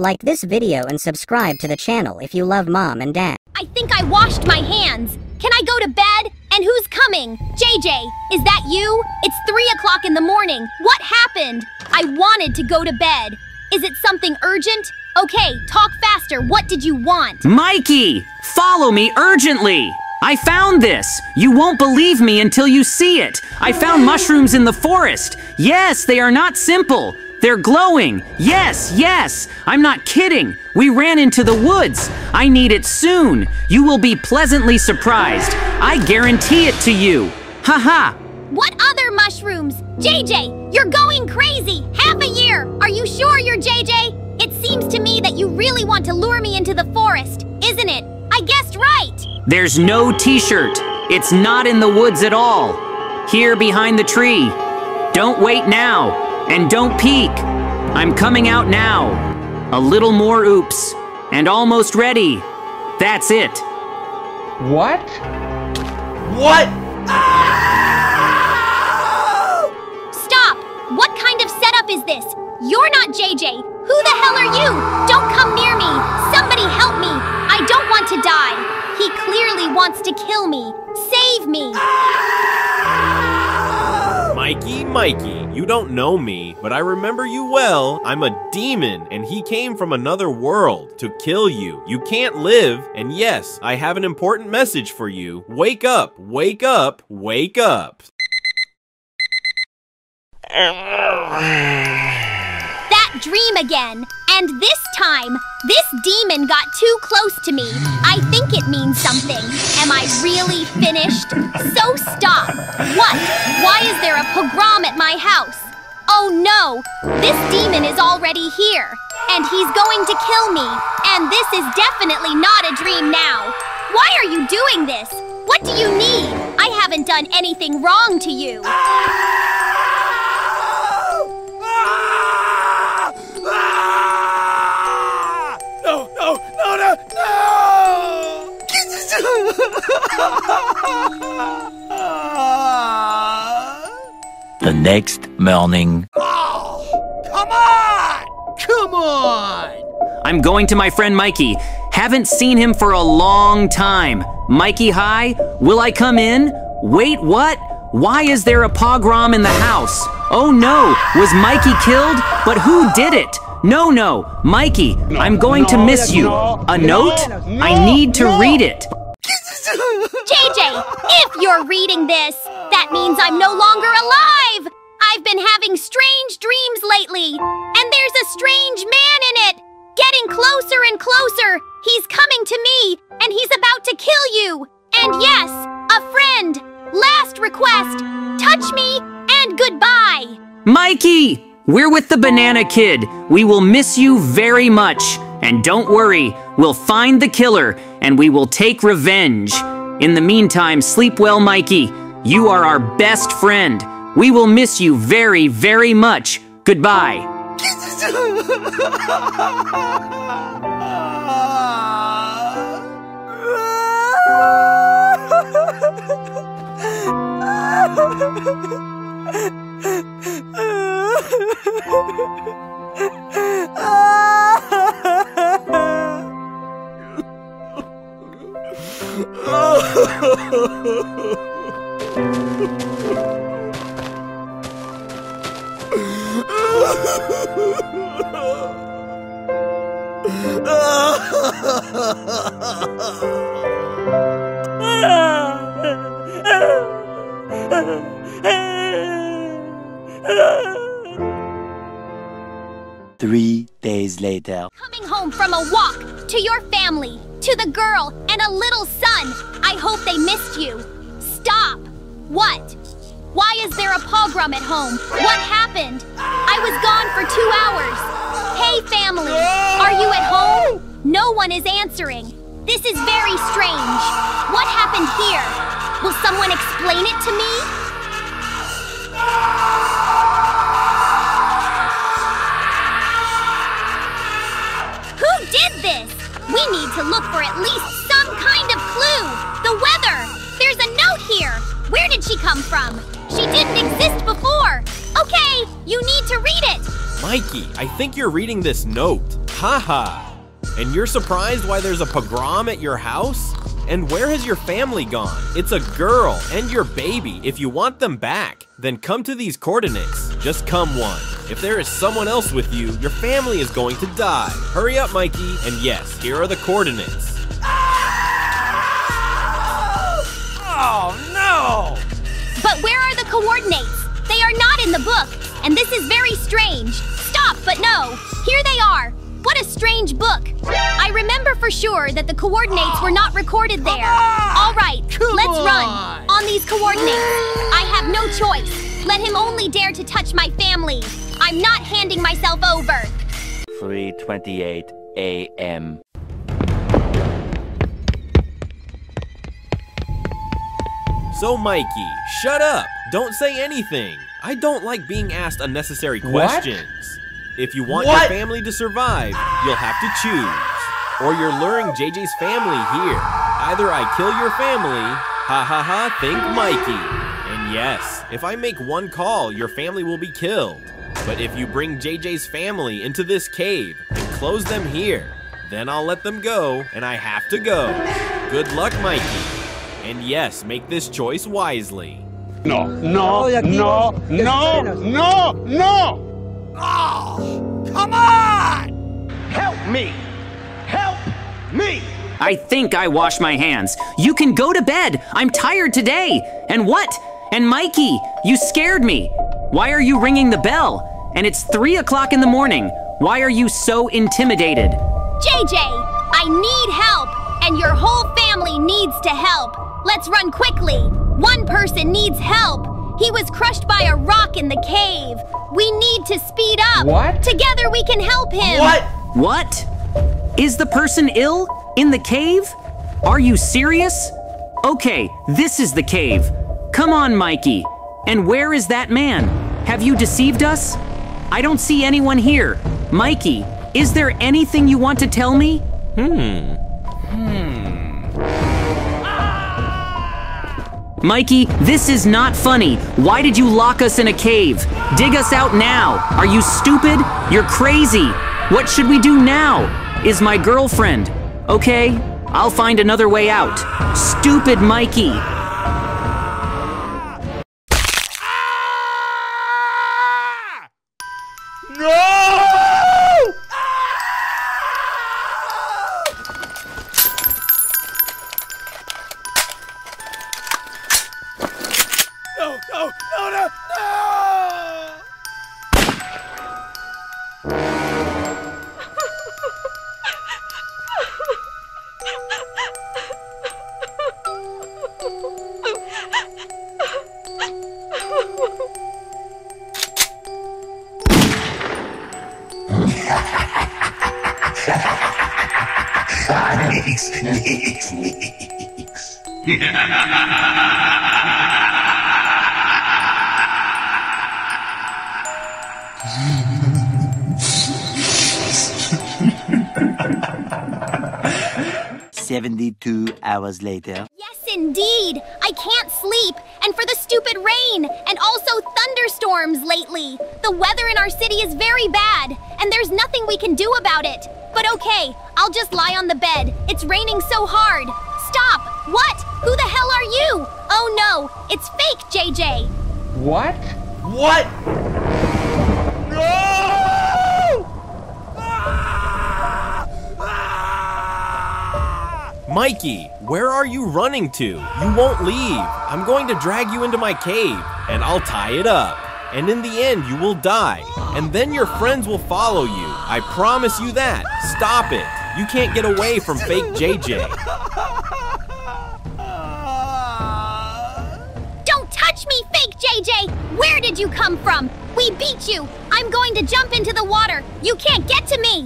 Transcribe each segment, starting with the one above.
Like this video and subscribe to the channel if you love mom and dad. I think I washed my hands. Can I go to bed? And who's coming? JJ, is that you? It's 3 o'clock in the morning. What happened? I wanted to go to bed. Is it something urgent? Okay, talk faster. What did you want? Mikey! Follow me urgently! I found this! You won't believe me until you see it! I found mushrooms in the forest! Yes, they are not simple! They're glowing! Yes, yes! I'm not kidding! We ran into the woods! I need it soon! You will be pleasantly surprised! I guarantee it to you! Haha! What other mushrooms? JJ, you're going crazy! Half a year! Are you sure you're JJ? It seems to me that you really want to lure me into the forest, isn't it? I guessed right! There's no t-shirt. It's not in the woods at all. Here behind the tree. Don't wait now. And don't peek. I'm coming out now. A little more oops. And almost ready. That's it. What? What? Stop! What kind of setup is this? You're not JJ. Who the hell are you? Don't come near me. Somebody help me. I don't want to die. He clearly wants to kill me. Save me. Mikey, you don't know me, but I remember you well. I'm a demon, and he came from another world to kill you. You can't live, and yes, I have an important message for you. Wake up, wake up, wake up. That dream again. And this time, this demon got too close to me. I think it means something. Am I really finished? So stop. What? Why is there a pogrom at my house? Oh no, this demon is already here. And he's going to kill me. And this is definitely not a dream now. Why are you doing this? What do you need? I haven't done anything wrong to you. The next morning. Oh, come on! Come on! I'm going to my friend Mikey. Haven't seen him for a long time. Mikey, hi? Will I come in? Wait, what? Why is there a pogrom in the house? Oh no, was Mikey killed? But who did it? No, Mikey, I'm going to miss you. A note? I need to read it. JJ, if you're reading this, that means I'm no longer alive! I've been having strange dreams lately, and there's a strange man in it! Getting closer and closer! He's coming to me, and he's about to kill you! And yes, a friend! Last request! Touch me, and goodbye! Mikey! We're with the Banana Kid. We will miss you very much. And don't worry, we'll find the killer, and we will take revenge. In the meantime, sleep well, Mikey. You are our best friend. We will miss you very, very much. Goodbye. Three days later. Coming home from a walk, to your family, to the girl, and a little son. I hope they missed you. Stop. What? Why is there a pogrom at home? What happened? I was gone for 2 hours. Hey, family, are you at home? No one is answering. This is very strange. What happened here? Will someone explain it to me? Who did this? We need to look for at least some kind of clue. The weather. There's a note here. Where did she come from? She didn't exist before. Okay, you need to read it. Mikey, I think you're reading this note. Haha. And you're surprised why there's a pogrom at your house? And where has your family gone? It's a girl and your baby. If you want them back, then come to these coordinates. Just come one. If there is someone else with you, your family is going to die. Hurry up, Mikey. And yes, here are the coordinates. Oh, no! But where are the coordinates? They are not in the book, and this is very strange. Stop, but no. Here they are. What a strange book. I remember for sure that the coordinates were not recorded there. All right, let's run. On these coordinates. I have no choice. Let him only dare to touch my family. I'm not handing myself over. 3:28 a.m. So, Mikey, shut up. Don't say anything. I don't like being asked unnecessary questions. If you want your family to survive, you'll have to choose. Or you're luring JJ's family here. Either I kill your family, ha ha ha, think Mikey. And yes, if I make one call, your family will be killed. But if you bring JJ's family into this cave and close them here, then I'll let them go, and I have to go. Good luck, Mikey. And yes, make this choice wisely. No, no, no, no, no, no! Oh, come on! Help me! Help me! I think I wash my hands. You can go to bed. I'm tired today. And what? And Mikey, you scared me. Why are you ringing the bell? And it's 3 o'clock in the morning. Why are you so intimidated? JJ, I need help, and your whole family needs to help. Let's run quickly. One person needs help. He was crushed by a rock in the cave. We need to speed up. What? Together we can help him. What? Is the person ill? In the cave? Are you serious? Okay, this is the cave. Come on, Mikey. And where is that man? Have you deceived us? I don't see anyone here. Mikey, is there anything you want to tell me? Mikey, this is not funny. Why did you lock us in a cave? Dig us out now. Are you stupid? You're crazy. What should we do now? Is my girlfriend. Okay, I'll find another way out. Stupid Mikey. Hours later. Yes, indeed. I can't sleep. And for the stupid rain. And also thunderstorms lately. The weather in our city is very bad. And there's nothing we can do about it. But okay, I'll just lie on the bed. It's raining so hard. Stop! What? Who the hell are you? Oh no, it's fake JJ. What? What? No! Mikey, where are you running to? You won't leave. I'm going to drag you into my cave, and I'll tie it up. And in the end, you will die. And then your friends will follow you. I promise you that. Stop it. You can't get away from fake JJ. Don't touch me, fake JJ! Where did you come from? We beat you. I'm going to jump into the water. You can't get to me.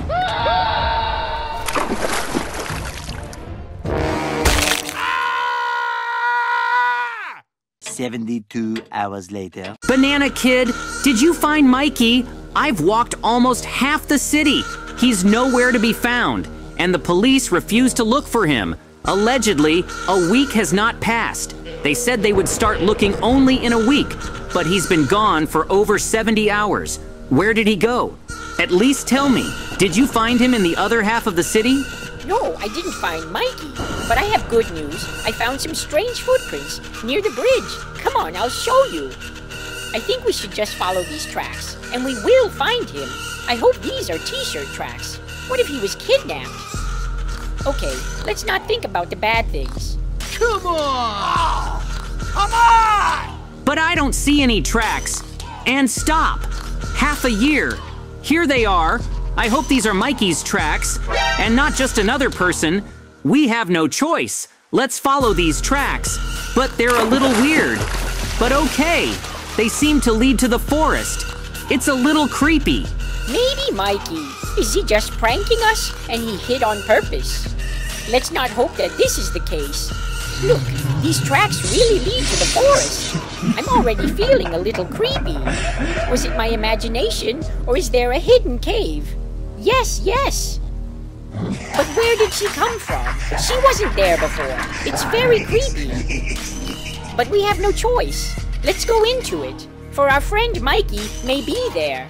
72 hours later. Banana Kid, did you find Mikey? I've walked almost half the city. He's nowhere to be found, and the police refuse to look for him. Allegedly, a week has not passed. They said they would start looking only in a week, but he's been gone for over 70 hours. Where did he go? At least tell me, did you find him in the other half of the city? No, I didn't find Mikey. But I have good news. I found some strange footprints near the bridge. Come on, I'll show you. I think we should just follow these tracks, and we will find him. I hope these are t-shirt tracks. What if he was kidnapped? Okay, let's not think about the bad things. Come on! Come on! But I don't see any tracks. And stop! Half a year. Here they are. I hope these are Mikey's tracks, and not just another person. We have no choice. Let's follow these tracks. But they're a little weird. But okay, they seem to lead to the forest. It's a little creepy. Maybe Mikey. Is he just pranking us and he hid on purpose? Let's not hope that this is the case. Look, these tracks really lead to the forest. I'm already feeling a little creepy. Was it my imagination, or is there a hidden cave? Yes, yes. But where did she come from? She wasn't there before. It's very creepy. But we have no choice. Let's go into it, for our friend Mikey may be there.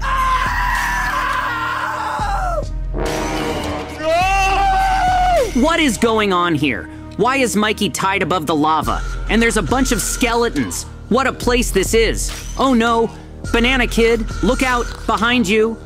What is going on here? Why is Mikey tied above the lava? And there's a bunch of skeletons. What a place this is. Oh no, Banana Kid, look out, behind you.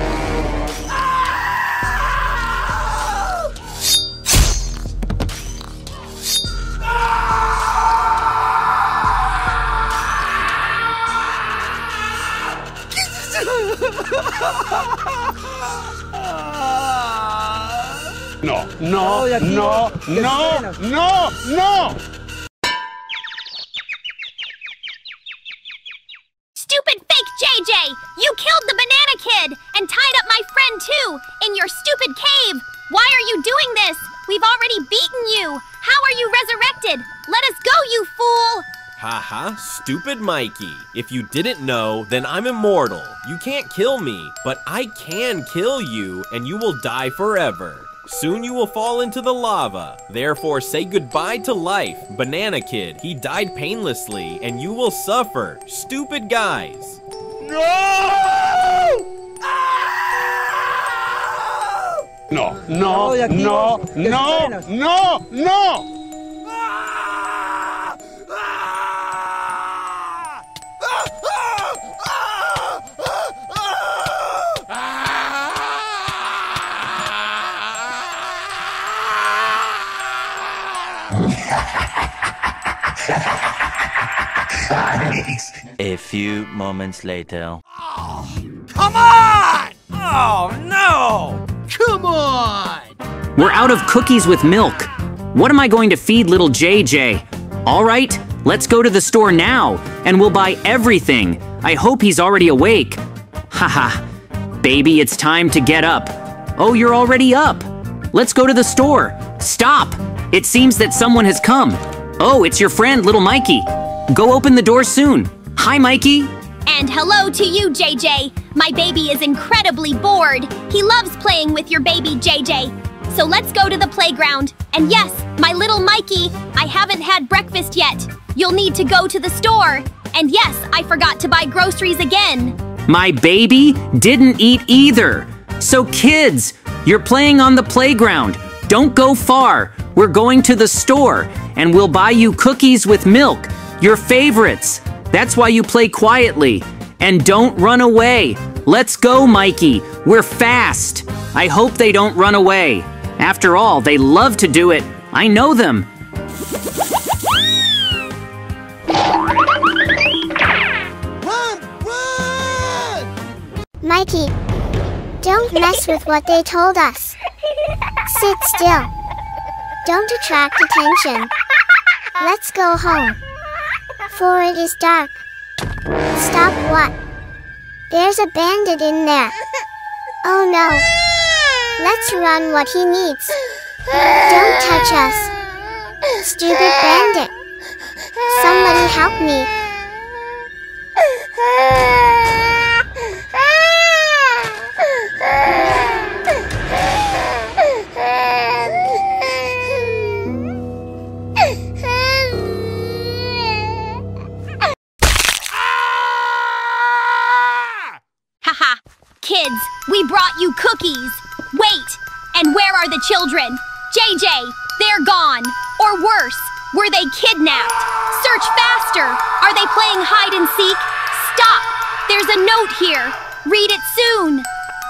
No, no, no, no, no, no! Stupid fake JJ! You killed the Banana Kid and tied up my friend too in your stupid cave! Why are you doing this? We've already beaten you! How are you resurrected? Let us go, you fool! Haha, stupid Mikey. If you didn't know, then I'm immortal. You can't kill me, but I can kill you, and you will die forever. Soon you will fall into the lava. Therefore, say goodbye to life, Banana Kid. He died painlessly, and you will suffer. Stupid guys. No! No, no, no, no, no, no! A few moments later. Come on! Oh, no! Come on! We're out of cookies with milk. What am I going to feed little JJ? All right, let's go to the store now, and we'll buy everything. I hope he's already awake. Haha, baby, it's time to get up. Oh, you're already up. Let's go to the store. Stop! It seems that someone has come. Oh, it's your friend, little Mikey. Go open the door soon. Hi, Mikey. And hello to you, JJ. My baby is incredibly bored. He loves playing with your baby, JJ. So let's go to the playground. And yes, my little Mikey, I haven't had breakfast yet. You'll need to go to the store. And yes, I forgot to buy groceries again. My baby didn't eat either. So kids, you're playing on the playground. Don't go far. We're going to the store, and we'll buy you cookies with milk, your favorites. That's why you play quietly. And don't run away. Let's go, Mikey. We're fast. I hope they don't run away. After all, they love to do it. I know them. Mikey, don't mess with what they told us. Sit still. Don't attract attention. Let's go home. For it is dark. Stop what? There's a bandit in there. Oh no. Let's run what he needs. Don't touch us. Stupid bandit. Somebody help me. Haha, kids, monkeys. Wait, and where are the children? JJ, they're gone. Or worse, were they kidnapped? Search faster. Are they playing hide and seek? Stop. There's a note here. Read it soon.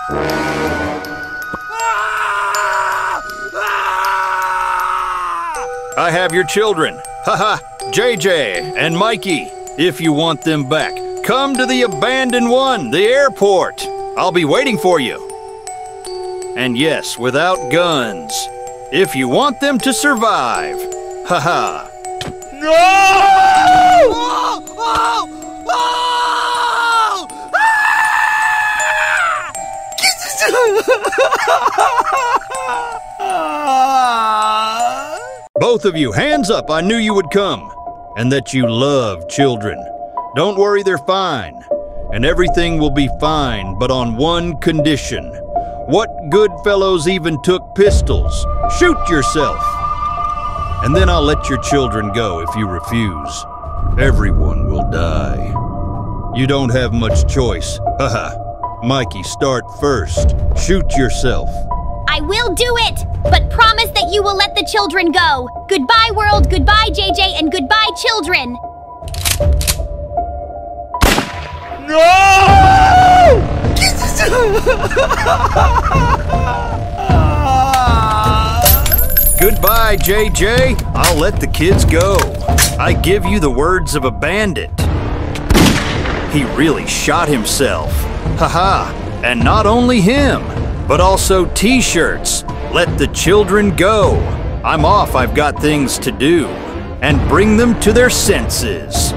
I have your children. Haha, JJ and Mikey. If you want them back, come to the abandoned one, the airport. I'll be waiting for you. And yes, without guns. If you want them to survive. Haha. Both of you, hands up. I knew you would come. And that you love children. Don't worry, they're fine. And everything will be fine, but on one condition. What good fellows even took pistols? Shoot yourself. And then I'll let your children go if you refuse. Everyone will die. You don't have much choice. Haha. Mikey, start first. Shoot yourself. I will do it, but promise that you will let the children go. Goodbye, world. Goodbye, JJ, and goodbye, children. Goodbye, JJ. I'll let the kids go. I give you the words of a bandit. He really shot himself. Haha. And not only him, but also t-shirts. Let the children go. I'm off. I've got things to do. And bring them to their senses.